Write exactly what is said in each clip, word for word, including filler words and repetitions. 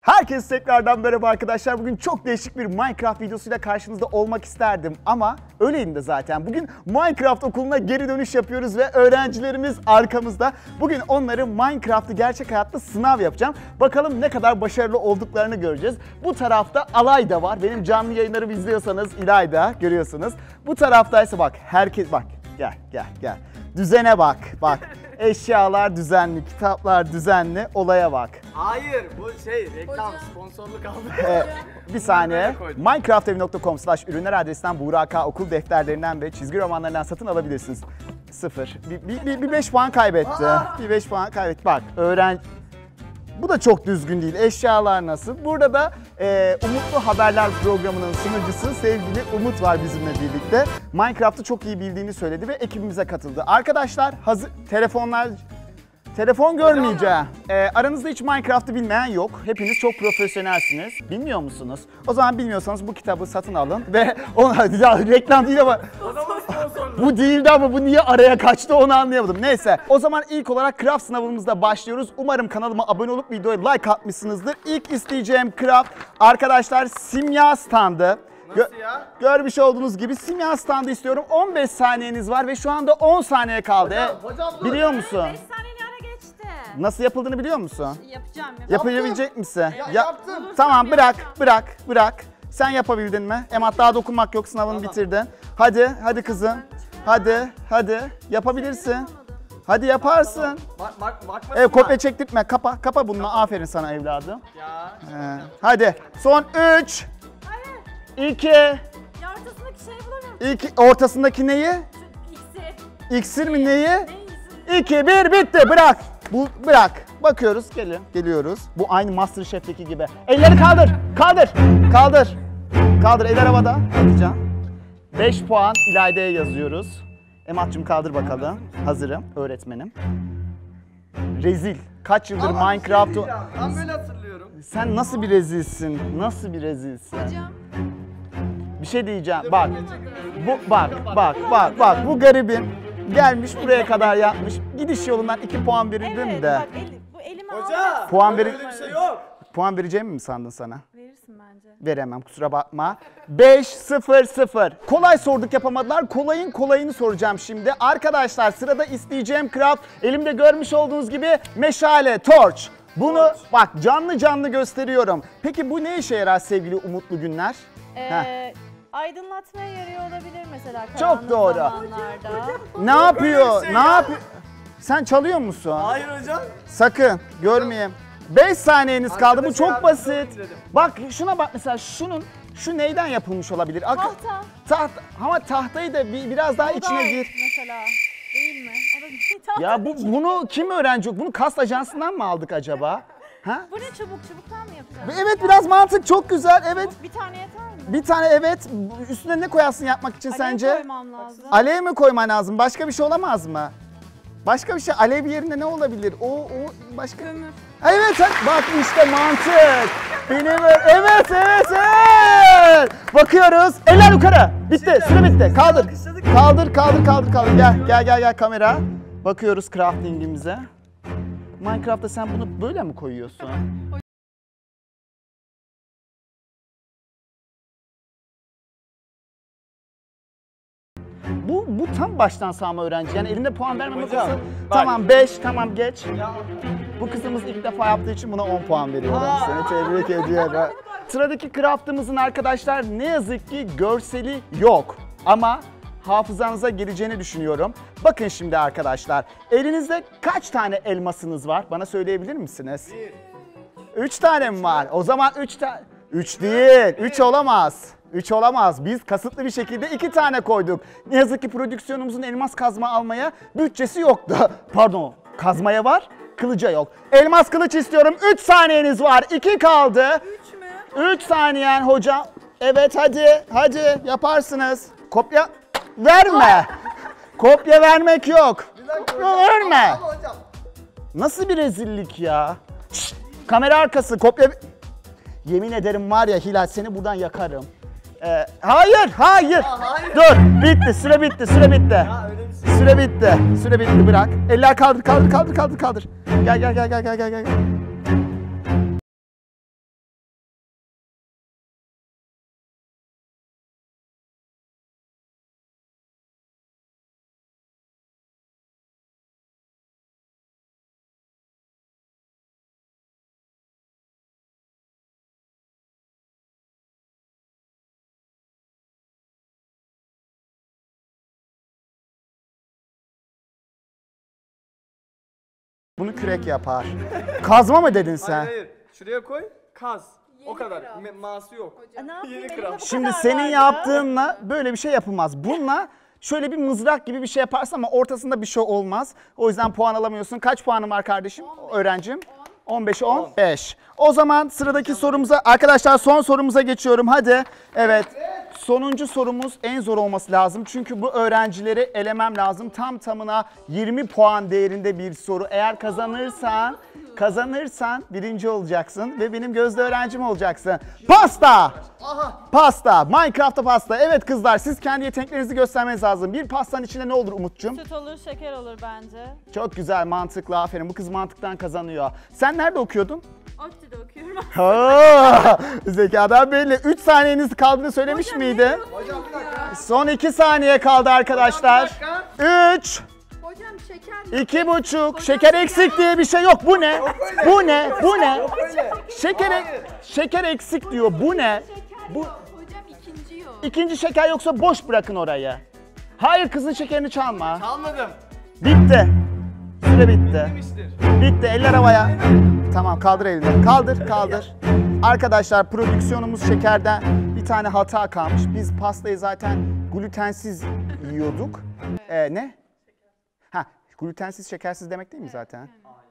Herkese tekrardan merhaba arkadaşlar. Bugün çok değişik bir Minecraft videosuyla karşınızda olmak isterdim ama öyleyim de zaten. Bugün Minecraft okuluna geri dönüş yapıyoruz ve öğrencilerimiz arkamızda. Bugün onları Minecraft'ı gerçek hayatta sınav yapacağım. Bakalım ne kadar başarılı olduklarını göreceğiz. Bu tarafta Alay da var. Benim canlı yayınlarımı izliyorsanız İlayda görüyorsunuz. Bu taraftaysa bak herkes bak gel gel gel. Düzene bak bak. Eşyalar düzenli, kitaplar düzenli, olaya bak. Hayır, bu şey reklam, sponsorluk aldı. Ee, bir saniye. minecraftevi nokta com slash ürünler adresinden Buğra okul defterlerinden ve çizgi romanlarından satın alabilirsiniz. Sıfır. Bir, bir, bir, bir beş puan kaybetti. Bir beş puan kaybetti. Bak öğren... Bu da çok düzgün değil. Eşyalar nasıl? Burada da e, Umutlu Haberler programının sunucusu sevgili Umut var bizimle birlikte. Minecraft'ı çok iyi bildiğini söyledi ve ekibimize katıldı. Arkadaşlar hazır... Telefonlar... Telefon görmeyeceğim. Ee, aranızda hiç Minecraft'ı bilmeyen yok. Hepiniz çok profesyonelsiniz. Bilmiyor musunuz? O zaman bilmiyorsanız bu kitabı satın alın ve ona ya reklam değil ama bu değildi ama bu niye araya kaçtı onu anlayamadım. Neyse. O zaman ilk olarak craft sınavımızda başlıyoruz. Umarım kanalıma abone olup videoya like atmışsınızdır. İlk isteyeceğim craft arkadaşlar simya standı. Nasıl ya? Görmüş olduğunuz gibi simya standı istiyorum. on beş saniyeniz var ve şu anda on saniye kaldı. Hocam, hocam dur. Biliyor musun? beş saniyeni ara geçti. Nasıl yapıldığını biliyor musun? Yapacağım. yapacağım. Yapabilecek misin? Ya, Ya, yaptım. tamam bırak, yapacağım. bırak, bırak. Sen yapabildin mi? Emat daha dokunmak yok, sınavını Tamam. bitirdin. Hadi, hadi kızım. Hadi, hadi. Yapabilirsin. Hadi yaparsın. Bak bak bakmasın. Evet, kopya çektirtme. Kapa, kapa bunu. Aferin sana evladım. Ya. Ee, hadi. Son üç, Hayır. iki, Ya ortasındaki şeyi bulamıyorum. iki. Ortasındaki neyi? İksir. İksir mi neyi? Neyse. iki, bir, bitti. Bırak. Bu, bırak. Bakıyoruz. Gelin. Geliyoruz. Bu aynı MasterChef'teki gibi. Elleri kaldır. Kaldır. Kaldır. Kaldır. Eller havada. Atacağım. beş puan İlayda'ya yazıyoruz. Emat'cığım kaldır bakalım. Hazırım. Öğretmenim. Rezil. Kaç yıldır Ama Minecraft'ı... bir şey diyeceğim, ben böyle hatırlıyorum. Sen nasıl bir rezilsin? Nasıl bir rezilsin? Hocam. Bir şey diyeceğim. Bak. Bu bak bak bak bak bu garibin gelmiş buraya kadar yapmış. Gidiş yolundan iki puan verirdim Evet de. bak el, bu elimi Hoca. al. Puan öyle verir- bir şey yok. Puan vereceğimi mi sandın sana? Verirsin bence. Veremem kusura bakma. beş sıfır sıfır. Kolay sorduk yapamadılar. Kolayın kolayını soracağım şimdi. Arkadaşlar sırada isteyeceğim craft. Elimde görmüş olduğunuz gibi meşale, torch. Bunu Torch. bak canlı canlı gösteriyorum. Peki bu ne işe yarar sevgili Umutlu Günler? Heh. Ee, aydınlatmaya yarıyor olabilir mesela Çok karanlık doğru. zamanlarda. Ne yapıyor? şey ne ya. yapıyor? Sen çalıyor musun? Hayır hocam. Sakın görmeyeyim. beş saniyeniz kaldı. Bu Arkadaşlar çok yardımcı basit. olayım dedim. Bak şuna bak mesela şunun şu neyden yapılmış olabilir? Ak- Tahta. Tahta. Ama tahtayı da bir, biraz daha O da içine gir. Mesela. Değil mi? O da bir tahta. Ya bu bunu kim öğrenecek? Bunu kast ajansından mı aldık acaba? Ha? Bu ne çubuk? Çubuktan mı yapacağız? Evet biraz mantık çok güzel. Evet. Bir tane yeter mi? Bir tane evet. Üstüne ne koyarsın yapmak için Alev sence? koymam lazım. Alev mi koyman lazım? Başka bir şey olamaz mı? Başka bir şey. Alev yerine ne olabilir? O o başka. Kömür. Evet hadi. Bak işte mantık. Benim evet evet evet. Bakıyoruz. Eller yukarı. Bitti. Süre bitti. Kaldır. Kaldır kaldır kaldır kaldır. Gel gel gel gel kamera. Bakıyoruz crafting'imize. Minecraft'ta sen bunu böyle mi koyuyorsun? Bu, bu tam baştan sağma öğrenci. Yani elinde puan vermem Hocam, lazım. bak. Tamam beş, tamam geç. Ya. Bu kızımız ilk defa yaptığı için buna on puan veriyorum. Aa. Seni tebrik ediyorum. Sıradaki craftımızın arkadaşlar ne yazık ki görseli yok. Ama hafızanıza geleceğini düşünüyorum. Bakın şimdi arkadaşlar. Elinizde kaç tane elmasınız var? Bana söyleyebilir misiniz? Bir. Üç tane mi var? O zaman üç tane... Üç değil. Üç olamaz. Üç olamaz. Biz kasıtlı bir şekilde iki tane koyduk. Ne yazık ki prodüksiyonumuzun elmas kazma almaya bütçesi yoktu. Pardon. Kazmaya var, kılıca yok. Elmas kılıç istiyorum. Üç saniyeniz var. İki kaldı. Üç mü? Üç saniyen hocam. Evet hadi. Hadi yaparsınız. Kopya verme. Kopya vermek yok. Bir dakika Kopya hocam. verme. Ama hocam. Nasıl bir rezillik ya? Şşt, kamera arkası kopya... Yemin ederim var ya Hilal seni buradan yakarım. Ee, hayır, hayır. hayır. Dur, bitti, süre bitti, süre bitti. Ya öyle bir şey. Süre bitti, süre bitti bırak. Eller kaldır, kaldır, kaldır, kaldır, kaldır. Gel, gel, gel, gel, gel, gel, gel. bunu kürek yapar. Kazma mı dedin sen? Hayır hayır. Şuraya koy. Kaz. O kadar. Ma- Ması yok. Ne yapayım? Yeni Elimde kral. bu Şimdi kadar senin vardı. yaptığınla böyle bir şey yapılmaz. Bununla şöyle bir mızrak gibi bir şey yaparsın ama ortasında bir şey olmaz. O yüzden puan alamıyorsun. Kaç puanın var kardeşim? Öğrencim? on beş on beş. O zaman sıradaki sorumuza arkadaşlar son sorumuza geçiyorum. Hadi. Evet. Sonuncu sorumuz en zor olması lazım. Çünkü bu öğrencileri elemem lazım. Tam tamına yirmi puan değerinde bir soru. Eğer kazanırsan, kazanırsan birinci olacaksın ve benim gözde öğrencim olacaksın. Pasta! Pasta. Minecraft'ta pasta. Evet kızlar, siz kendi yeteneklerinizi göstermeniz lazım. Bir pastanın içinde ne olur Umut'cum? Süt olur, şeker olur bence. Çok güzel, mantıklı. Aferin. Bu kız mantıktan kazanıyor. Sen nerede okuyordun? ODTÜ'de okuyorum. Ha, zekadan belli. üç saniyeniz kaldığını söylemiş miydi? Hocam bir dakika. Son iki saniye kaldı arkadaşlar. üç, Hocam şeker iki buçuk. Şeker eksik diye bir şey yok. Bu ne? Bu ne? Bu ne? Böyle. Şeker, e- şeker eksik diyor. Bu ne? Bu Hocam ikinci yok. ikinci şeker yoksa boş bırakın orayı. Hayır, kızın şekerini çalma. Almadım. Bitti. Süre bitti. Demiştir. Bitti. Eller havaya. Tamam, kaldır elini. Kaldır, kaldır. Arkadaşlar, prodüksiyonumuz şekerden bir tane hata kalmış. Biz pastayı zaten glutensiz yiyorduk. Ee, ne? Ha, glutensiz, şekersiz demek değil mi zaten?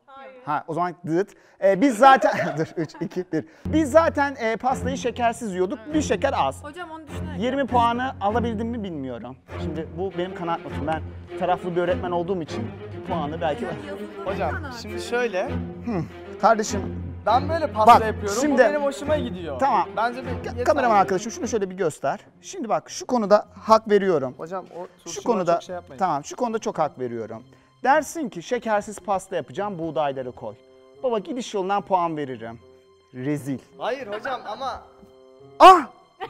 Ha, o zaman dıt. Ee, biz zaten dur üç iki bir. Biz zaten e, pastayı şekersiz yiyorduk. Bir şeker az. Hocam onu düşünerek. yirmi puanı alabildim mi bilmiyorum. Şimdi bu benim kanaat notum. Ben taraflı bir öğretmen olduğum için puanı belki... Hocam şimdi şöyle. Kardeşim, Ben böyle pasta Bak, yapıyorum. şimdi- Bu benim hoşuma gidiyor. Tamam. Bence de yeterli. kameraman arkadaşım şunu şöyle bir göster. Şimdi bak, şu konuda hak veriyorum. Hocam o Şu turşudan konuda çok şey yapmayın. tamam, şu konuda çok hak veriyorum. Dersin ki şekersiz pasta yapacağım, buğdayları koy. Baba, gidiş yolundan puan veririm. Rezil. Hayır hocam ama Ah!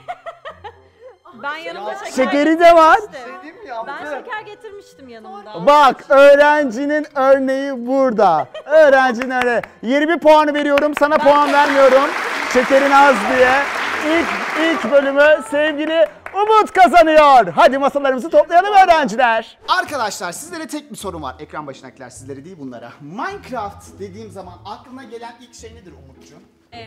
Ben yanımda şeker Şekeri de var. getirmiştim. dediğim ya. Ben şeker getirmiştim yanımda. Bak, öğrencinin örneği burada. Öğrencinin örneği. yirmi puanı veriyorum, sana puan vermiyorum. Şekerin az diye. İlk, ilk bölümü sevgili Umut kazanıyor. Hadi masalarımızı toplayalım öğrenciler. Arkadaşlar, sizlere tek bir sorum var. Ekran başındakiler, sizlere değil bunlara. Minecraft dediğim zaman aklına gelen ilk şey nedir Umutcuğum? Ev.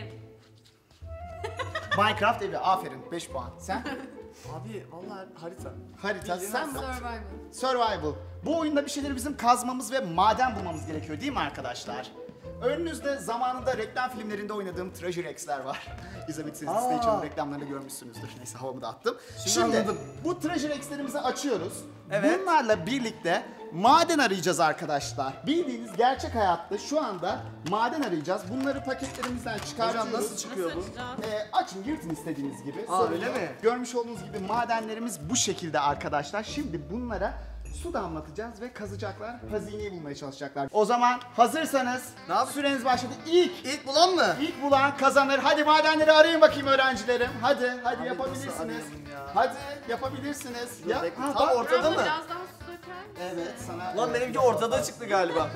Minecraft evi, aferin. beş puan. Sen? Abi vallahi harita. Harita, sen mi? Survival. Survival. Bu oyunda bir şeyleri bizim kazmamız ve maden bulmamız gerekiyor değil mi arkadaşlar? Önünüzde zamanında reklam filmlerinde oynadığım Treasure X'ler var. İzlemediyseniz Station'ın reklamlarını görmüşsünüzdür. Neyse, havamı da attım. Şimdi, anladım. bu Treasure X'lerimizi açıyoruz. Evet. Bunlarla birlikte maden arayacağız arkadaşlar. Bildiğiniz gerçek hayatta şu anda maden arayacağız. Bunları paketlerimizden çıkartıyoruz. Hocam nasıl çıkıyor bu? Ee, açın, yırtın istediğiniz gibi. Aa, Sorun öyle yok. mi? Görmüş olduğunuz gibi madenlerimiz bu şekilde arkadaşlar. Şimdi bunlara su damlatacağız ve kazacaklar, hazineyi bulmaya çalışacaklar. O zaman hazırsanız Ne yap- süreniz başladı. İlk, İlk bulan mı? ilk bulan kazanır. Hadi madenleri arayın bakayım öğrencilerim. Hadi, hadi Abi yapabilirsiniz. nasıl arayalım ya? Hadi yapabilirsiniz. Ya, bekle. ha, Tam bak. ortada mı? Biraz daha su döker. Evet, sana. Lan evet, benimki biraz ortada daha- çıktı galiba.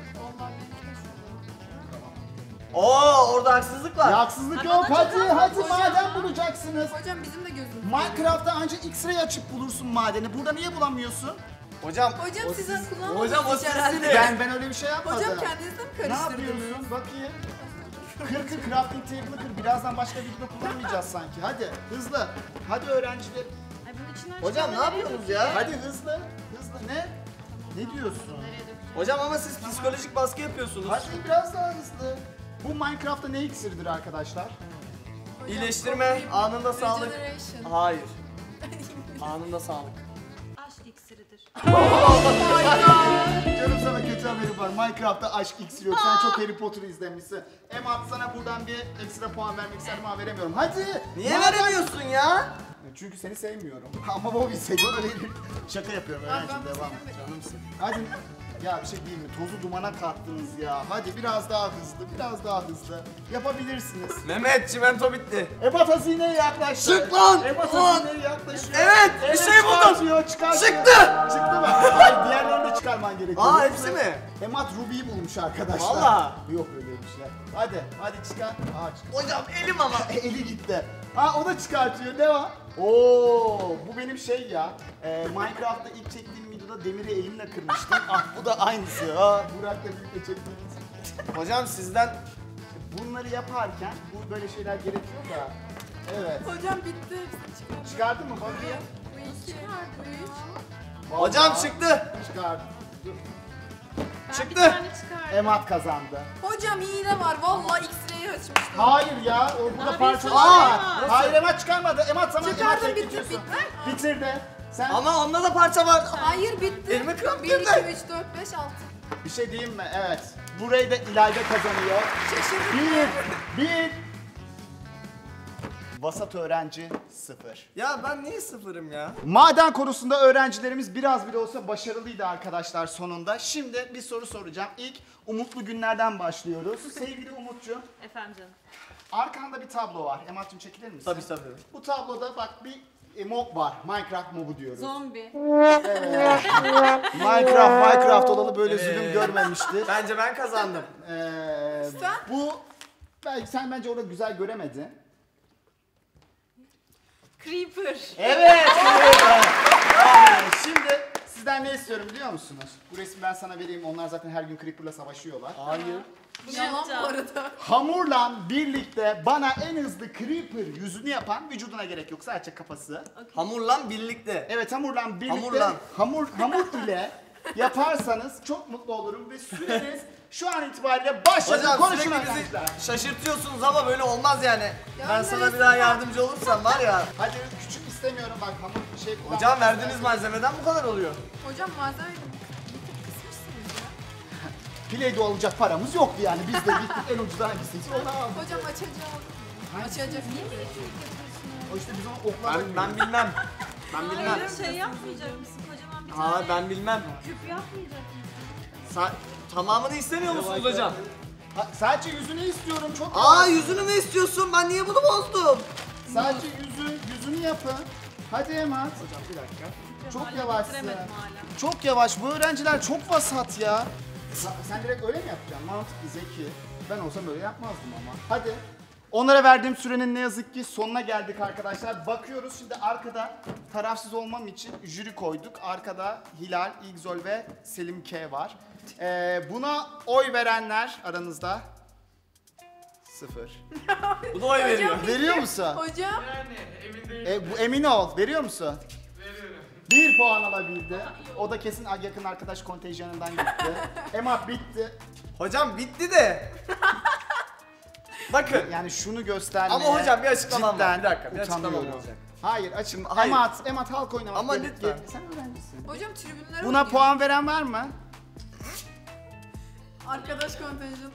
Oo, orada haksızlık var. Ya, haksızlık yok. Hadi, hadi maden bulacaksınız. Hocam bizim de gözümüz. Minecraft'ta ancak X-ray açıp bulursun madeni. Burada niye bulamıyorsun? Hocam. Hocam o siz siz- kullanmadınız Hocam o hiç herhalde. sizsiniz. Ben ben öyle bir şey yapmadım. Hocam kendinizde mi Ne karıştırdınız? yapıyorsun? Bakayım. Kır kır, crafting table'ı kır. Birazdan başka videoda kullanmayacağız sanki. Hadi hızlı. Hadi öğrenciler. Ay bunun içinden Hocam ne çıkan yapıyorsunuz nereye ya? Hadi hızlı. Hızlı. Ne? Ne diyorsun? Hocam ama siz psikolojik baskı yapıyorsunuz. Hadi biraz daha hızlı. Bu Minecraft'ta ne iksiridir arkadaşlar? İyileştirme, anında sağlık. Regeneration. Hayır. Anında sağlık. Aşk iksiridir. Canım, sana kötü haberim var. Minecraft'ta aşk iksiri yok. Sen çok Harry Potter'ı izlemişsin. Emat, sana buradan bir ekstra puan vermek istedim ama veremiyorum. Hadi. Niye Maden- veremiyorsun ya? Çünkü seni sevmiyorum. Ama Bobby seviyor da değil. Şaka yapıyorum öğrencim, devam. Canımsın. Hadi. Ya bir şey değil mi? Tozu dumana kattınız ya. Hadi biraz daha hızlı, biraz daha hızlı. Yapabilirsiniz. Mehmet, çimento bitti. Ebat hazineye yaklaştı. Çık lan! Ebat Ulan! hazineye yaklaşıyor. Evet, bir şey buldum. Çıkartıyor, çıkartıyor. Çıktı! Çıktı mı? Hayır, diğerlerini de çıkarman gerekiyor. Aa, hepsi mi? Emat Ruby'yi bulmuş arkadaşlar. Valla. Yok öyle bir şey. Hadi, hadi çıkar. Aa, çıktı. Hocam elim ama. Eli gitti. Ha, o da çıkartıyor. Devam. Oo, bu benim şey ya. Ee, Minecraft'ta ilk çektiğim videoda demiri elimle kırmıştım. Ah, bu da aynısı. Ha, Burak'la birlikte çektiğimiz. Hocam sizden Bunları yaparken bu böyle şeyler gerekiyor da. Evet. Hocam bitti. Hepsini çıkardım. Çıkardın mı bakayım? Bu iki, bu üç. hocam çıktı. Çıkardım. Ben Çıktı. bir tane çıkardım. Emat kazandı. Hocam hile var. Vallahi X-ray'i açmıştım. Hayır ya, o burada Abi, parça aa, var. nasıl? Hayır Emat çıkarmadı. Emat sana Emat Çıkardım, tek bitti, gidiyorsun. bitti. Bitirdi. Sen Ama onda da parça var. Hayır bitti. Elime kramp bir, girdi. iki, üç, dört, beş, altı. bir şey diyeyim mi? Evet. Burayı da İlayda kazanıyor. Şaşırdım. Bir, bir. Vasat öğrenci sıfır. Ya ben niye sıfırım ya? Maden konusunda öğrencilerimiz biraz bile olsa başarılıydı arkadaşlar sonunda. Şimdi bir soru soracağım. İlk umutlu günlerden başlıyoruz. Sevgili Umutcuğum, Efendim canım. arkanda bir tablo var. Emat'cığım çekilir misin? Tabii tabii. Bu tabloda bak bir e, mob var. Minecraft mobu diyoruz. Zombi. Minecraft, Minecraft olalı böyle Evet. zulüm görmemişti. Bence ben kazandım. Ee, Sen? Bu, belki sen bence orada güzel göremedin. Creeper. Evet. evet. Aynen. Şimdi sizden ne istiyorum biliyor musunuz? Bu resmi ben sana vereyim. Onlar zaten her gün Creeper'la savaşıyorlar. Hayır. Bunu Yalan bu yapacağım. arada. Hamurla birlikte bana en hızlı Creeper yüzünü yapan, vücuduna gerek yok sadece kafası. Hamurla birlikte. Evet hamurla birlikte Hamurla. hamur hamur ile yaparsanız çok mutlu olurum ve süreniz şu an itibariyle başladı. Hocam Konuşun sürekli arkadaşlar. bizi şaşırtıyorsunuz ama böyle olmaz yani. Ya ben ne sana bir resim daha var? yardımcı olursam var ya. Hadi küçük istemiyorum bak hamur bir şey kullanmak. Hocam verdiğiniz malzemeden bu kadar oluyor. Hocam malzemeyi bir tık kısmışsınız ya. Play-Doh alacak paramız yoktu yani. Biz de gittik en ucuz hangisiyse onu aldık. Hocam açacağım. Açacak. O işte biz onu okla Ben, ben bilmem. Ben bilmem. Hayır şey yapmayacak mısın? Kocaman bir Aa tane ben bilmem. küp yapmayacak mısın? Sa tamamını istemiyor musunuz hocam? Ha, sadece yüzünü istiyorum çok Aa yavaş. yüzünü mü istiyorsun? Ben niye bunu bozdum? Sadece yüzü, yüzünü yapın. Hadi Emat. Hocam bir dakika. Çok Hala yavaşsın. bitiremedim hala. Çok yavaş. Bu öğrenciler çok vasat ya. Sa- Sen direkt öyle mi yapacaksın? Mantıklı, zeki. Ben olsam öyle yapmazdım ama. Hadi. Onlara verdiğim sürenin ne yazık ki sonuna geldik arkadaşlar. Bakıyoruz şimdi arkada tarafsız olmam için jüri koyduk. Arkada Hilal, İgzol ve Selim K var. Ee, buna oy verenler aranızda sıfır. Bu da oy veriyor. Veriyor musun? Hocam. E, bu emin ol. Veriyor musun? Veriyorum. Bir puan alabildi. O da kesin yakın arkadaş kontenjanından gitti. Emat bitti. Hocam bitti de. Bakın. Yani şunu göstermeye Ama hocam bir açıklamam var. cidden Bir dakika, bir açıklamam utanıyorum. olacak. Hayır açım. Hayır. Emat, Emat halk oynamak. Ama gerek- lütfen. Sen öğrencisin. Hocam tribünlere Buna oynuyor. puan veren var mı? Arkadaş kontenjanı.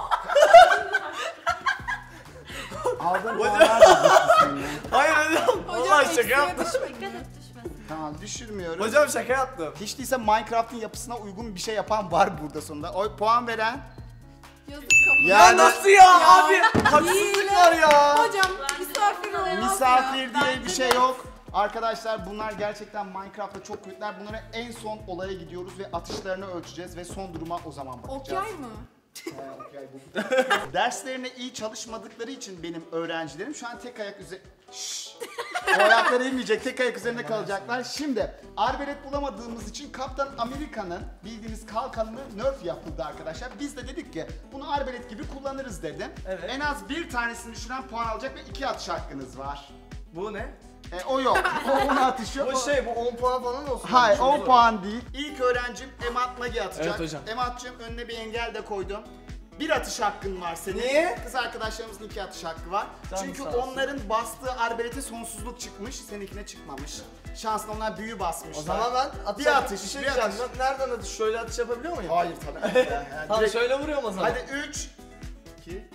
Aldığın Hocam. puanlar da gitti senin. Hayır hocam. Hocam Vallahi şaka eksiğe yaptım. düşmeyin. Dikkat et düşmesin. Tamam düşürmüyoruz. Hocam şaka yaptım. Hiç değilse Minecraft'ın yapısına uygun bir şey yapan var burada sonunda. O puan veren. Yazık kafanı. Ya- Ya Yani- nasıl ya, Ya. abi? Haksızlık var ya. Hocam misafir olmaz Misafir ya. diye bir şey yok. Arkadaşlar bunlar gerçekten Minecraft'ta çok kuvvetler. Bunlara en son olaya gidiyoruz ve atışlarını ölçeceğiz ve son duruma o zaman bakacağız. Okyay mı? He, okyay bu. Derslerine iyi çalışmadıkları için benim öğrencilerim şu an tek ayak üzeri... Şşş! O ayakları inmeyecek, tek ayak üzerinde kalacaklar. Şimdi arbelet bulamadığımız için Kaptan Amerika'nın bildiğiniz kalkanını nerf yapıldı arkadaşlar. Biz de dedik ki bunu arbelet gibi kullanırız dedim. Evet. En az bir tanesini düşüren puan alacak ve iki atış hakkınız var. Bu ne? E, o yok. O on atışı. Bu o- şey, bu on puan falan olsun. Hayır Çok on zor. puan değil. İlk öğrencim Emat Magi atacak. Evet hocam. Emat'cığım önüne bir engel de koydum. Bir atış hakkın var senin. Niye? Kız arkadaşlarımızın iki atış hakkı var. Canım Çünkü sağ olsun. onların bastığı arbelete sonsuzluk çıkmış, seninkine çıkmamış. Şanslı onlar büyü basmışlar. O zaman ben atış, Bir atış, bir şey bir diyeceğim. atış. Nereden atış? Şöyle atış yapabiliyor muyum? Hayır tabii ki. Yani Tamam direkt- şöyle vuruyorum o zaman. Hadi üç, iki.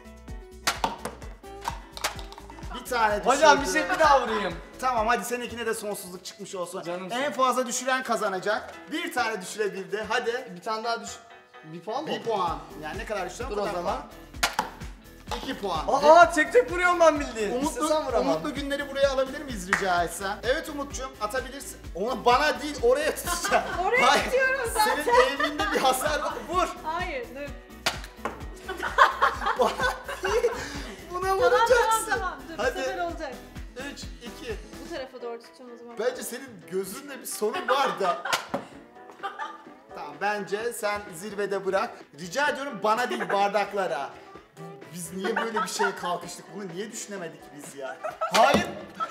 Bir tane düşürdü. Hocam bir şey bir daha vurayım. Tamam hadi seninkine de sonsuzluk çıkmış olsun. Canım en sen. fazla düşüren kazanacak. Bir tane düşürebildi. Hadi. Bir tane daha düş. Bir puan mı? Bir puan. Yani ne kadar düştü? Dur o zaman. İki puan. Aa tek tek vuruyorum ben bildiğin. Umutlu, İstesem vuramam. umutlu günleri buraya alabilir miyiz rica etsem? Evet Umut'cum atabilirsin. Onu bana değil oraya tutacağım. Oraya Hayır, tutuyorum zaten. Senin eğiminde bir hasar var. Vur. Hayır dur. Buna Tamam vuracaksın. tamam tamam. Dur Hadi. bu sefer olacak. Üç, iki. Bu tarafa doğru tutacağım o zaman. Bence senin gözünde bir sorun var da. Tamam Bence sen zirvede bırak. Rica ediyorum bana değil bardaklara. Biz niye böyle bir şeye kalkıştık? Bunu niye düşünemedik biz ya? Hayır.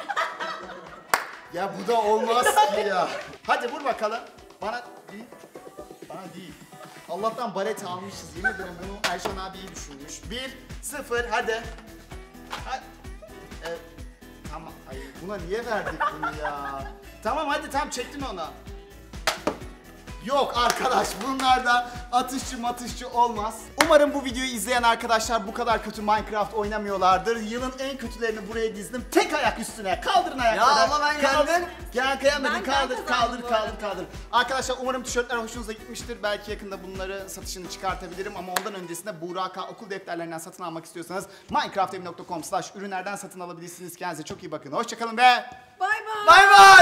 Ya bu da olmaz ki ya. Hadi vur bakalım. Bana değil. Bana değil. Allah'tan baret almışız. Yemin ederim bunu Erşan abi iyi düşünmüş. Bir, sıfır, hadi. Hadi. Ee, tamam. Ay, buna niye verdik bunu ya? Tamam hadi tam çektin onu. Yok arkadaş bunlarda atışçı matışçı olmaz. Umarım bu videoyu izleyen arkadaşlar bu kadar kötü Minecraft oynamıyorlardır. Yılın en kötülerini buraya dizdim. Tek ayak üstüne. Kaldırın ayakları. Ya ama ben Kaldır. yendim. Gel kıyamadın. Ben- Kaldır, ben kaldır, kazandım bu kaldır, arada. kaldır. Arkadaşlar umarım tişörtler hoşunuza gitmiştir. Belki yakında bunları satışını çıkartabilirim ama ondan öncesinde Buğra okul defterlerinden satın almak istiyorsanız minecraft evi nokta com slash ürünlerden satın alabilirsiniz. Kendinize çok iyi bakın. Hoşçakalın ve Bay bay. bay bay.